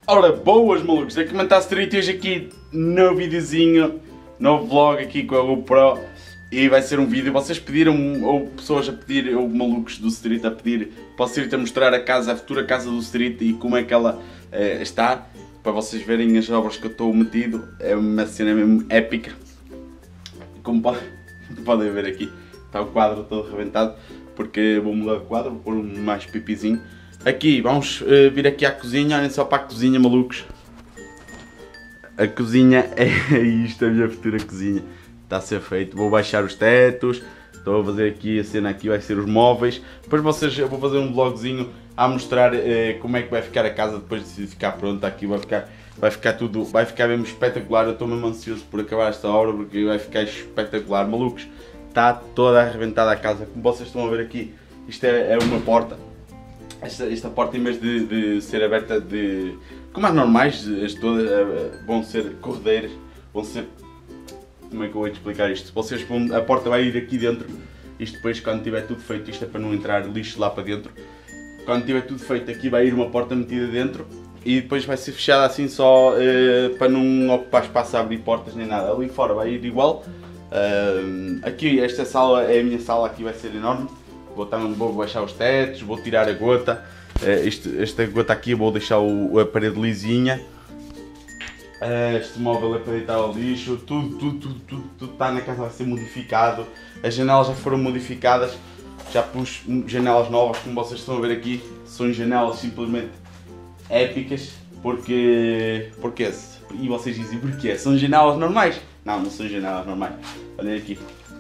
Ora, boas malucos, aqui Manta Street, hoje aqui no videozinho, no vlog aqui com a GoPro. E vai ser um vídeo, vocês pediram, ou pessoas a pedir, ou malucos do Street a pedir para o Street a mostrar a casa, a futura casa do Street e como é que ela está, para vocês verem as obras que eu estou metido. É uma cena mesmo épica. Como podem ver aqui, está o quadro todo arrebentado, porque vou mudar de quadro, vou pôr um mais pipizinho. Aqui, vamos vir aqui à cozinha, olhem só para a cozinha, malucos. A cozinha é isto, a minha futura cozinha. Está a ser feito, vou baixar os tetos, estou a fazer aqui a cena, aqui vai ser os móveis. Depois eu vou fazer um vlogzinho a mostrar como é que vai ficar a casa depois de ficar pronta. Aqui vai ficar tudo, vai ficar mesmo espetacular. Eu estou mesmo ansioso por acabar esta obra porque vai ficar espetacular, malucos. Está toda arrebentada a casa, como vocês estão a ver aqui. Isto é uma porta. Esta porta, em vez de ser aberta como as normais, as todas vão ser corredeiras, vão ser... Como é que eu vou te explicar isto? A porta vai ir aqui dentro, isto depois quando tiver tudo feito, isto é para não entrar lixo lá para dentro. Quando tiver tudo feito, aqui vai ir uma porta metida dentro e depois vai ser fechada assim só para não ocupar espaço a abrir portas nem nada. Ali fora vai ir igual. Aqui esta sala é a minha sala, aqui vai ser enorme. Vou baixar os tetos, vou tirar a gota. Esta gota aqui vou deixar a parede lisinha. Este móvel é para deitar ao lixo, tudo está na casa, vai ser modificado. As janelas já foram modificadas, já pus janelas novas, como vocês estão a ver aqui. São janelas simplesmente épicas, porque e vocês dizem porquê? São janelas normais? Não, não são janelas normais, olhem aqui.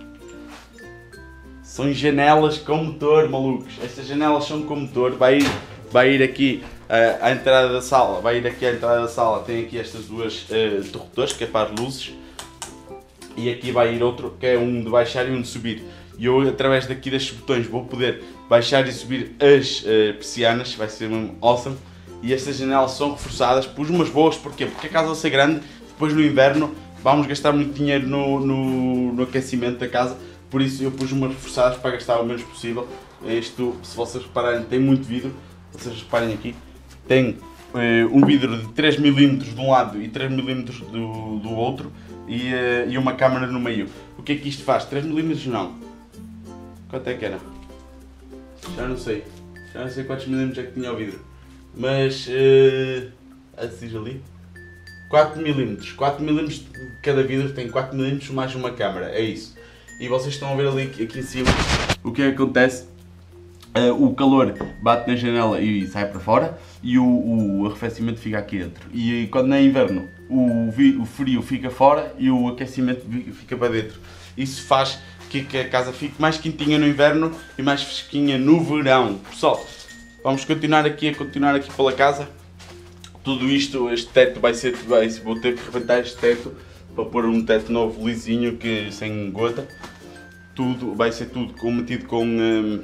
São janelas com motor, malucos. Estas janelas são com motor, vai ir aqui à entrada da sala, tem aqui estas duas interruptores que é para as luzes. E aqui vai ir outro, que é um de baixar e um de subir. E eu, através daqui destes botões, vou poder baixar e subir as persianas, vai ser mesmo awesome. E estas janelas são reforçadas, pus umas boas, porquê? Porque a casa vai ser grande, depois no inverno vamos gastar muito dinheiro no aquecimento da casa. Por isso eu pus umas reforçadas para gastar o menos possível. Isto, se vocês repararem, tem muito vidro. Vocês reparem aqui, tem um vidro de 3 mm de um lado e 3 mm do outro e uma câmara no meio. O que é que isto faz? 3 mm não. Quanto é que era? Já não sei quantos milímetros é que tinha o vidro. Mas, assim ali, 4 mm. 4 mm de cada vidro tem 4 mm mais uma câmara, é isso. E vocês estão a ver ali aqui em cima o que é que acontece. O calor bate na janela e sai para fora e o arrefecimento fica aqui dentro. E quando é inverno o frio fica fora e o aquecimento fica para dentro. Isso faz que a casa fique mais quentinha no inverno e mais fresquinha no verão. Pessoal, vamos continuar aqui pela casa. Tudo isto, este teto vou ter que arrebentar este teto para pôr um teto novo lisinho sem gota. Vai ser tudo metido com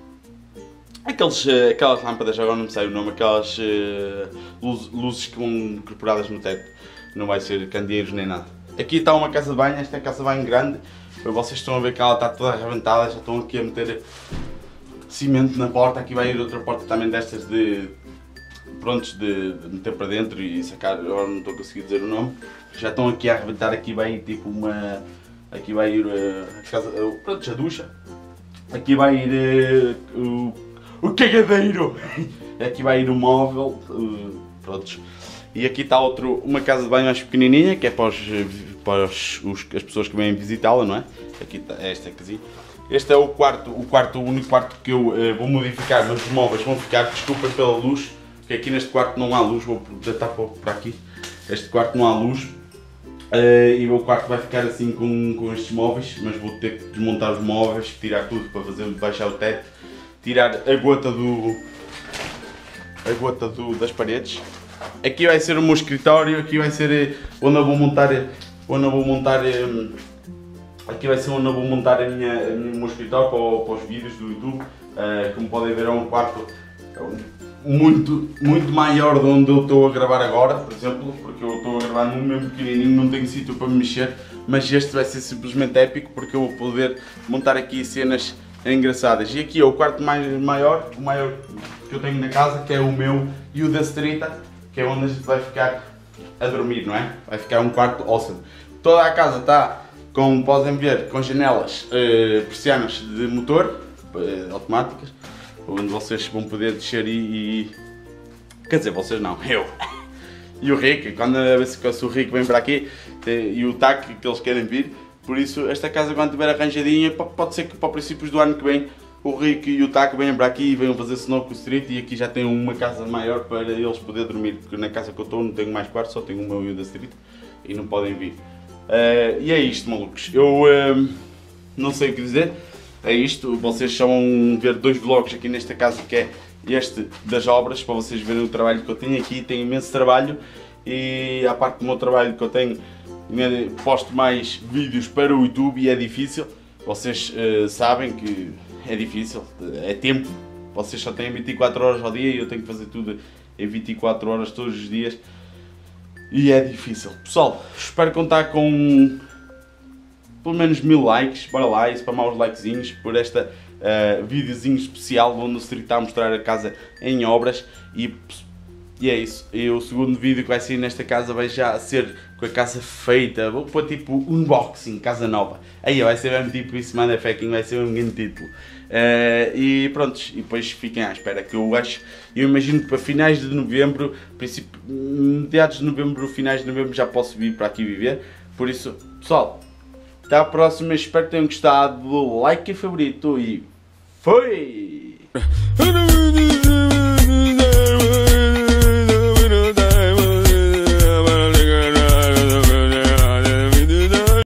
aquelas lâmpadas, agora não me sai o nome, aquelas luzes que vão incorporadas no teto. Não vai ser candeeiros nem nada. Aqui está uma casa de banho, esta é a casa de banho grande. Vocês estão a ver que ela está toda arrebentada, já estão aqui a meter cimento na porta. Aqui vai ir outra porta também destas prontos de meter para dentro e sacar, agora não estou a conseguir dizer o nome. Já estão aqui a arrebentar, aqui vai ir tipo aqui vai ir a ducha. Aqui vai ir o cagadeiro. Aqui vai ir o móvel, prontos. E aqui está uma casa de banho mais pequenininha, que é para as pessoas que vêm visitá-la, não é? Aqui está esta casinha. Este é o único quarto que eu vou modificar, mas os móveis vão ficar, desculpem pela luz, porque aqui neste quarto não há luz, vou deitar para aqui. Este quarto não há luz. E o quarto vai ficar assim com estes móveis, mas vou ter que desmontar os móveis, tirar tudo para baixar o teto, tirar a gota das paredes. Aqui vai ser o meu escritório, aqui vai ser onde eu vou montar, aqui vai ser onde eu vou montar o meu escritório para os vídeos do YouTube. Como podem ver, é um quarto muito maior de onde eu estou a gravar agora, por exemplo, porque eu estou a gravar num mesmo pequenininho, não tenho sítio para me mexer, mas este vai ser simplesmente épico porque eu vou poder montar aqui cenas engraçadas. E aqui é o quarto maior, o maior que eu tenho na casa, que é o meu e o da Strita. que é onde a gente vai ficar a dormir, não é? Vai ficar um quarto awesome. Toda a casa está, como podem ver, com janelas, persianas de motor, automáticas, onde vocês vão poder descer quer dizer, vocês não, eu. E o Rick, quando a vez que o Rick vem para aqui, e o TAC que eles querem vir, por isso esta casa quando estiver arranjadinha, pode ser que para princípios do ano que vem, o Rick e o TAC venham para aqui e venham fazer snow com o street e aqui já tem uma casa maior para eles poderem dormir, porque na casa que eu estou não tenho mais quarto, só tenho o meu e o da street e não podem vir. E é isto, malucos, eu não sei o que dizer, é isto, vocês só vão ver 2 vlogs aqui nesta casa, que é este das obras, para vocês verem o trabalho que eu tenho aqui. Tenho imenso trabalho e à parte do meu trabalho que eu tenho, posto mais vídeos para o YouTube e é difícil, vocês sabem que é difícil, é tempo, vocês só têm 24 horas ao dia e eu tenho que fazer tudo em 24 horas todos os dias e é difícil. Pessoal, espero contar com pelo menos 1000 likes, bora lá e spamar os likezinhos por esta videozinho especial onde o Street está a mostrar a casa em obras e é isso. E o segundo vídeo que vai sair nesta casa vai já ser com a casa feita, vou pôr tipo unboxing, casa nova. Aí vai ser mesmo tipo isso, motherfucking, vai ser um grande título. E pronto, e depois fiquem à espera que eu imagino que para finais de novembro, meados de novembro, finais de novembro já posso vir para aqui viver. Por isso, pessoal, até à próxima, espero que tenham gostado, like e favorito e foi!